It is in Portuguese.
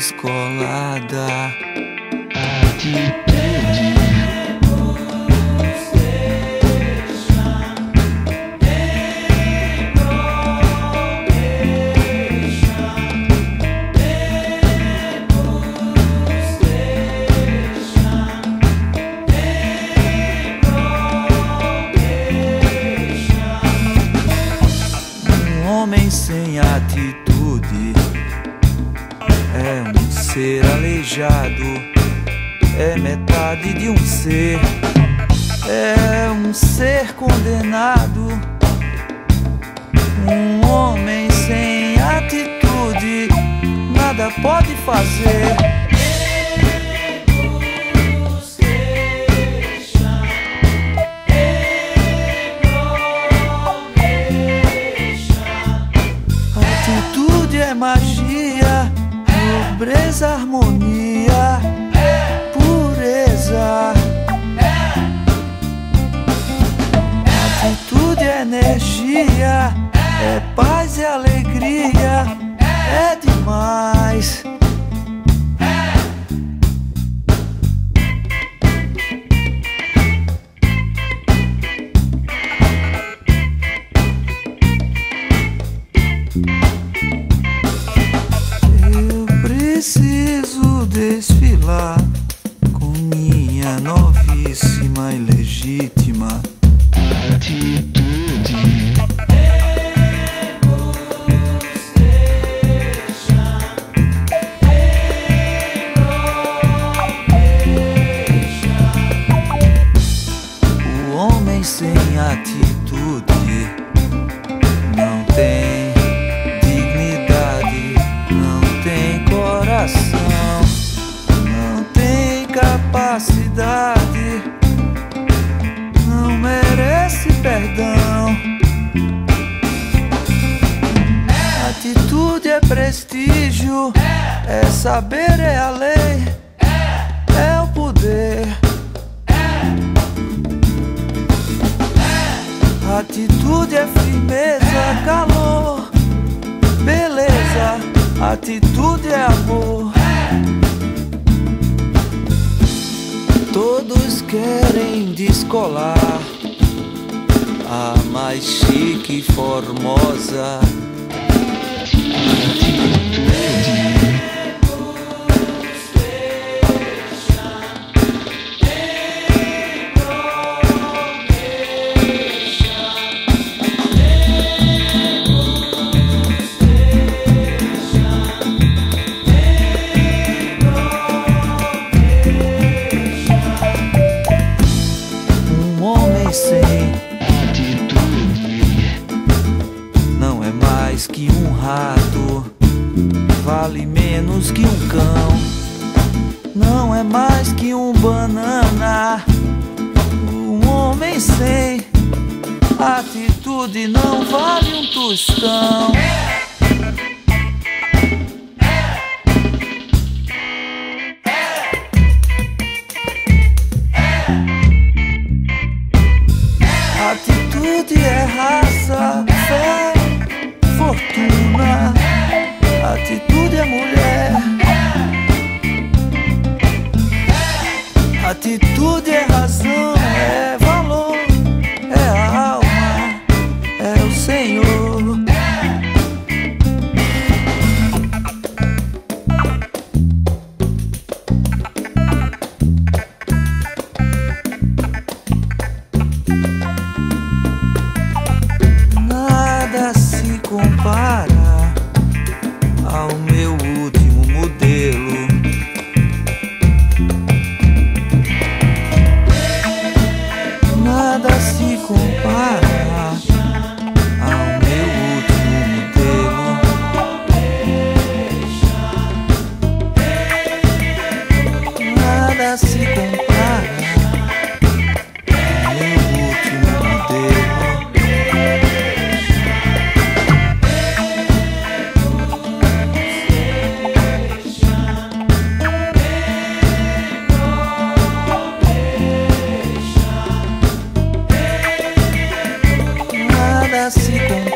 descolada. Um homem sem atitude é um ser aleijado, é metade de um ser, é um ser condenado. Um homem sem atitude nada pode fazer. Atitude é magia, nobreza, harmonia, pureza. Atitude é energia, é paz e alegria, é demais. Preciso desfilar com minha novíssima e legítima atitude. O homem sem atitude não tem não tem capacidade, não merece perdão. Atitude é prestígio, é saber, é a lei, é o poder. Atitude é firmeza, calor, beleza. Atitude é amor. Todos querem descolar, a mais chique e formosa atitude. Sem atitude não é mais que um rato, vale menos que um cão. Não é mais que um banana. Um homem sem atitude não vale um tostão. Atitude é raça, fé, fortuna. Atitude é mulher. Atitude é razão, é valor, é a alma, é o Senhor. Compara ao meu último modelo. Nada se compara ao meu último modelo. Nada se compara ao meu último modelo. Se